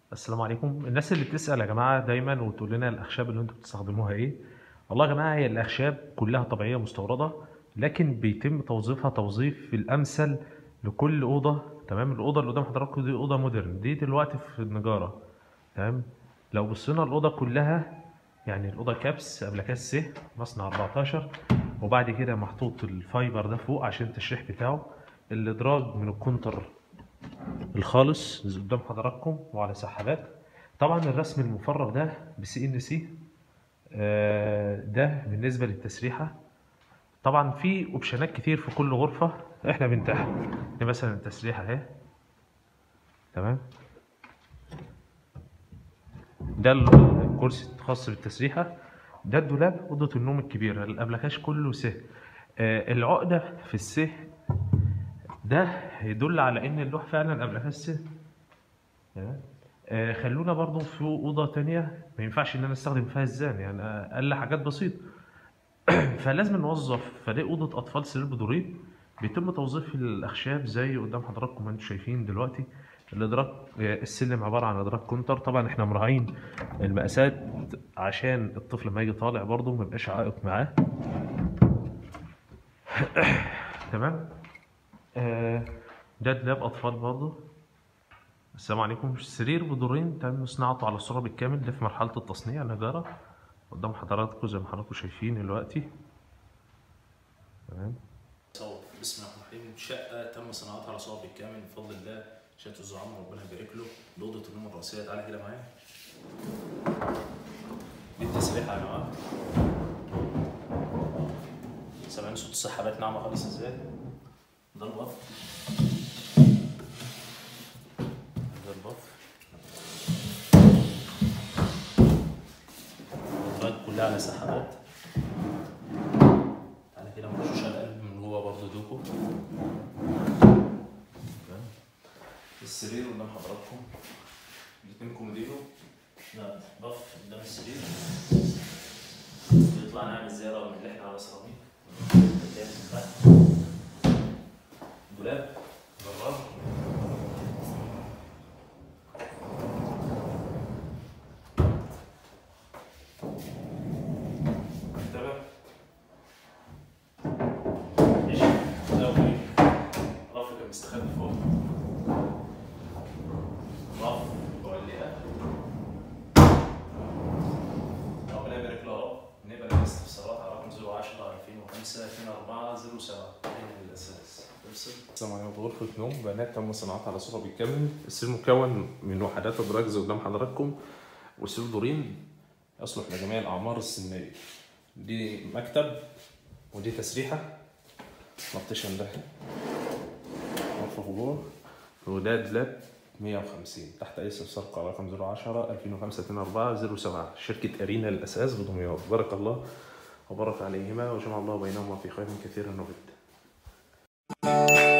السلام عليكم. الناس اللي بتسأل يا جماعة دايما وتقول لنا الأخشاب اللي انتوا بتستخدموها ايه؟ والله يا جماعة هي الأخشاب كلها طبيعية مستوردة، لكن بيتم توظيفها توظيف الأمثل لكل أوضة. تمام. الأوضة اللي قدام حضراتكم دي أوضة مودرن، دي دلوقتي في النجارة. تمام. لو بصينا الأوضة كلها، يعني الأوضة كابس قبل كاس س مصنع 14، وبعد كده محطوط الفايبر ده فوق عشان التشريح بتاعه، الإدراج من الكونتر الخالص قدام حضراتكم وعلى سحابات. طبعا الرسم المفرغ ده بسي ان سي، ده بالنسبه للتسريحه. طبعا في اوبشنات كتير في كل غرفه احنا بنتاحها. دي مثلا التسريحه اهي. تمام. ده الكرسي الخاص بالتسريحه. ده الدولاب اوضه النوم الكبيره، الابلكاش كله س. العقده في الس ده يدل على ان اللوح فعلا ابلكاش س. تمام. خلونا برضو في أوضة تانية ما ينفعش إن أنا أستخدم فيها الزان، يعني أقل حاجات بسيطة. فلازم نوظف فريق أوضة أطفال سرير بدورين. بيتم توظيف الأخشاب زي قدام حضراتكم ما أنتم شايفين دلوقتي. الإدراج، السلم عبارة عن إدراج كونتر. طبعا إحنا مراعين المقاسات عشان الطفل ما يجي طالع برضه ما يبقاش عائق معاه. تمام. آه، ده دولاب أطفال برضه. السلام عليكم. سرير بدورين تم صناعته على الصورة بالكامل، ده في مرحلة التصنيع نجارة قدام حضراتكم زي ما حضراتكم شايفين دلوقتي. تمام. بسم الله الرحمن الرحيم. شقة تم صناعتها على صور بالكامل بفضل الله. شقة الزعامة ربنا يبارك له. لأوضة النوم الرئيسية، تعالى كده معايا. دي التسريحة يا جماعة. سامعين صوت السحابات ناعمة خالص ازاي؟ ده البف. ده البف. الأدراج كلها على سحابات. تعالى كده مرشوش على القلب من جوه برضه دوكو. السرير قدام حضراتكم. الاتنين كومودينو. ده بف قدام السرير. بيطلع نعمل زي رغم ان احنا على سيراميك. دولاب جرار. مكتبة. ماشي. ده أول رف كان مستخبي فوق. رف معلقة. ربنا يبارك له يا رب. نقبل الاستفسارات على رقم 010 2005 24 07 من الأساس. السلام عليكم. غرفة نوم بنات تم صناعتها على صورة بالكامل. السرير مكون من وحدات إدراج زي قدام حضراتكم، وسرير دورين يصلح لجميع الأعمار السنية. دي مكتب ودي تسريحة. بارتيشن ده غرفة جوه، وده دولاب 150. تحت أي استفسار على رقم 010 2005 24 07 شركة أرينا للأساس بدمياط. بارك الله وبارك عليهما وجمع الله بينهما في خير كثير وبد.